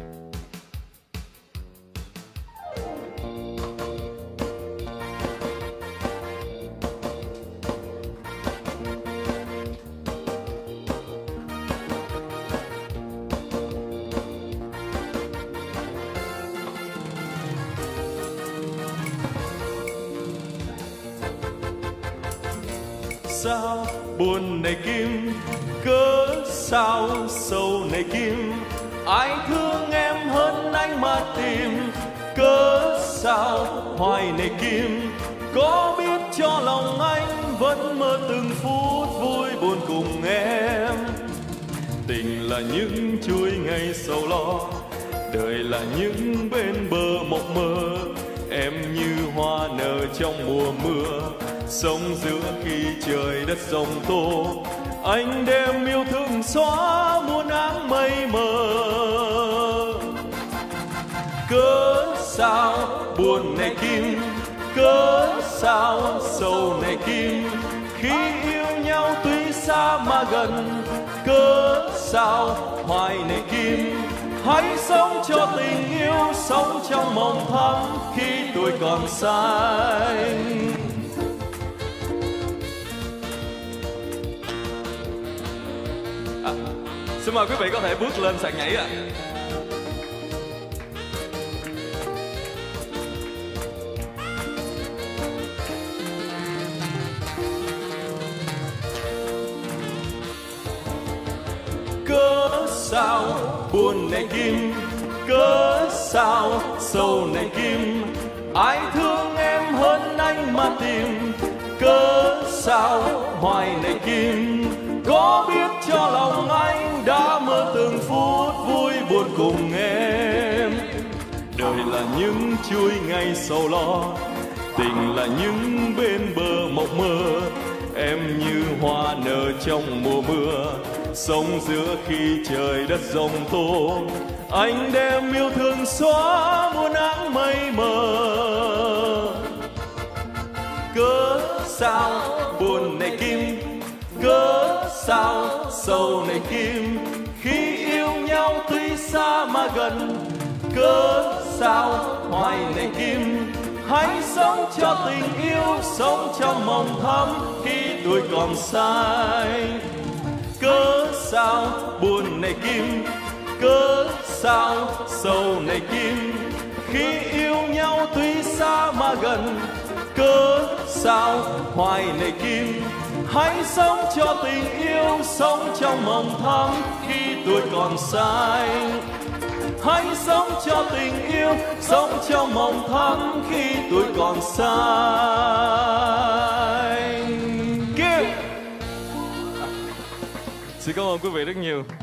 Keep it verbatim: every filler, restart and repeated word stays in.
Sao buồn này Kim, cớ sao sầu này Kim, ai thương em hơn anh mà tìm, cớ sao hoài này Kim, có biết cho lòng anh vẫn mơ từng phút vui buồn cùng em. Tình là những chuỗi ngày sầu lo, đời là những bên bờ mộng mơ, em như hoa nở trong mùa mưa, sống giữa khi trời đất giông tố, anh đem yêu thương xóa muôn áng mây mờ. Cớ sao buồn này Kim, cớ sao sầu này Kim, khi yêu nhau tuy xa mà gần, cớ sao hoài này Kim, hãy sống cho tình yêu, sống trong mộng thắm khi tuổi còn xanh. À, xin mời quý vị có thể bước lên sàn nhảy ạ. À. Cớ sao buồn này Kim, cớ sao sầu này Kim, ai thương em hơn anh mà tìm, cớ sao hoài này Kim, có biết cho lòng anh đã mơ từng phút vui buồn cùng em. Đời là những chuỗi ngày sầu lo, tình là những bên bờ mộng mơ, em như hoa nở trong mùa mưa, sống giữa khi trời đất giông tố, anh đem yêu thương xóa muôn áng mây mờ. Cớ sao buồn này Kim, cớ sao sầu này Kim, khi yêu nhau tuy xa mà gần, cớ sao hoài này Kim, hãy sống cho tình yêu, sống trong mộng thắm khi tuổi còn xanh. Cớ sao buồn này Kim, cớ sao sầu này Kim, khi yêu nhau tuy xa mà gần, cớ sao hoài này Kim, hãy sống cho tình yêu, sống trong mộng thắm khi tuổi còn xanh. Hãy sống cho tình yêu, sống trong mộng thắm khi tuổi còn xanh. Kim. Xin cảm ơn quý vị rất nhiều.